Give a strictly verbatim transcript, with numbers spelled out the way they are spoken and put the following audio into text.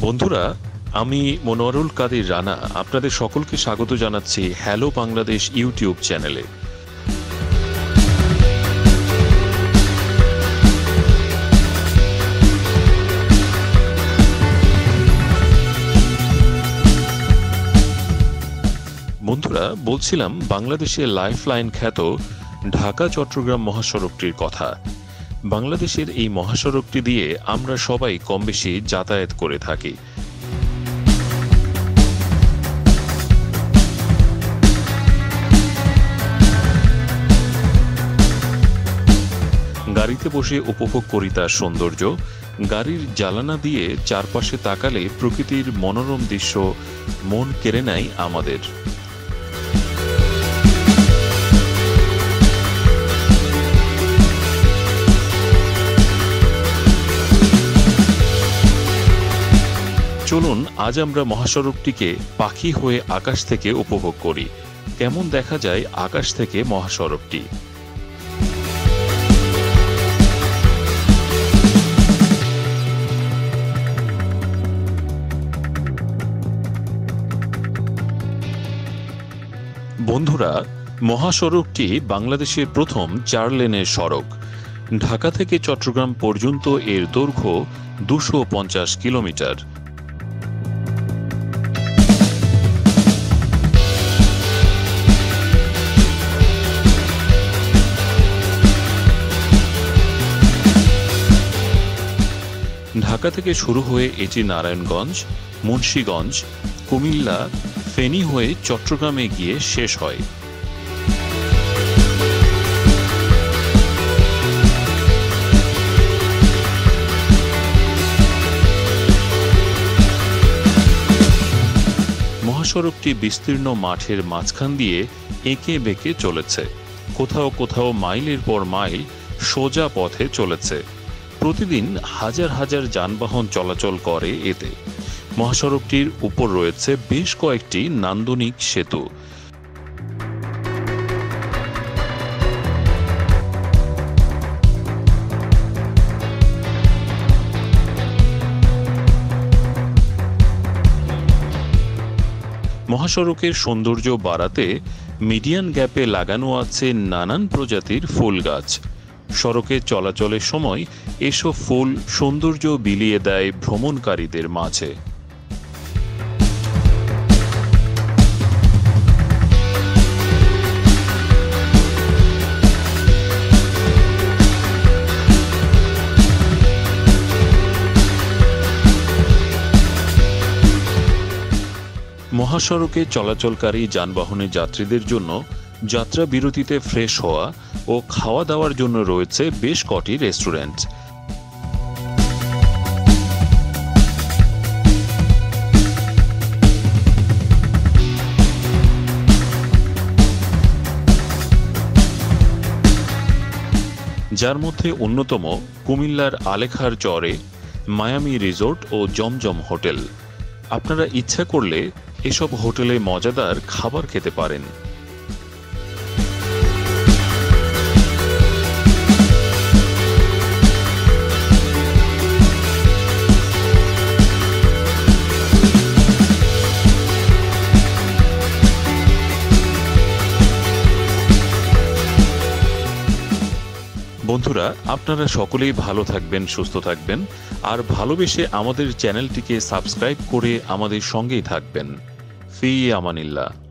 বন্ধুরা, আমি মনোয়ারুল কাদের রানা আপনাদের সকলকে স্বাগত জানাচ্ছি হ্যালো বাংলাদেশ ইউটিউব চ্যানেলে। বন্ধুরা, বলছিলাম বাংলাদেশের লাইফলাইন খ্যাত ঢাকা চট্টগ্রাম মহাসড়কটির কথা। বাংলাদেশের এই মহাসড়কটি দিয়ে আমরা সবাই কমবেশি যাতায়াত করে থাকি। গাড়িতে বসে উপভোগ করি তার সৌন্দর্য। গাড়ির জানালা দিয়ে চারপাশে তাকালে প্রকৃতির মনোরম দৃশ্য মন কেড়ে নেয় আমাদের। চলুন আজ আমরা মহাসড়কটিকে পাখি হয়ে আকাশ থেকে উপভোগ করি। কেমন দেখা যায় আকাশ থেকে মহাসড়কটি। বন্ধুরা, মহাসড়কটি বাংলাদেশের প্রথম চার লেনের সড়ক। ঢাকা থেকে চট্টগ্রাম পর্যন্ত এর দৈর্ঘ্য দুশো পঞ্চাশ কিলোমিটার। ঢাকা থেকে শুরু হয়ে এটি নারায়ণগঞ্জ, মুন্সিগঞ্জ, কুমিল্লা, ফেনী হয়ে চট্টগ্রামে গিয়ে শেষ হয়। মহাসড়কটি বিস্তীর্ণ মাঠের মাঝখান দিয়ে এঁকে বেঁকে চলেছে। কোথাও কোথাও মাইলের পর মাইল সোজা পথে চলেছে। প্রতিদিন হাজার হাজার যানবাহন চলাচল করে এতে। মহাসড়কটির উপর রয়েছে বেশ কয়েকটি নান্দনিক সেতু। মহাসড়কের সৌন্দর্য বাড়াতে মিডিয়ান গ্যাপে লাগানো আছে নানান প্রজাতির ফুল গাছ। সড়কে চলাচলের সময় এসব ফুল সৌন্দর্য বিলিয়ে দেয় ভ্রমণকারীদের মাঝে। মহাসড়কে চলাচলকারী যানবাহনের যাত্রীদের জন্য যাত্রা বিরতিতে ফ্রেশ হওয়া ও খাওয়া দাওয়ার জন্য রয়েছে বেশ কটি রেস্টুরেন্ট। যার মধ্যে অন্যতম কুমিল্লার আলেখার চরে মায়ামি রিসোর্ট ও জমজম হোটেল। আপনারা ইচ্ছা করলে এসব হোটেলে মজাদার খাবার খেতে পারেন। বন্ধুরা, আপনারা সকলেই ভালো থাকবেন, সুস্থ থাকবেন, আর ভালোবেসে আমাদের চ্যানেলটিকে সাবস্ক্রাইব করে আমাদের সঙ্গেই থাকবেন। ফি আমানিল্লাহ।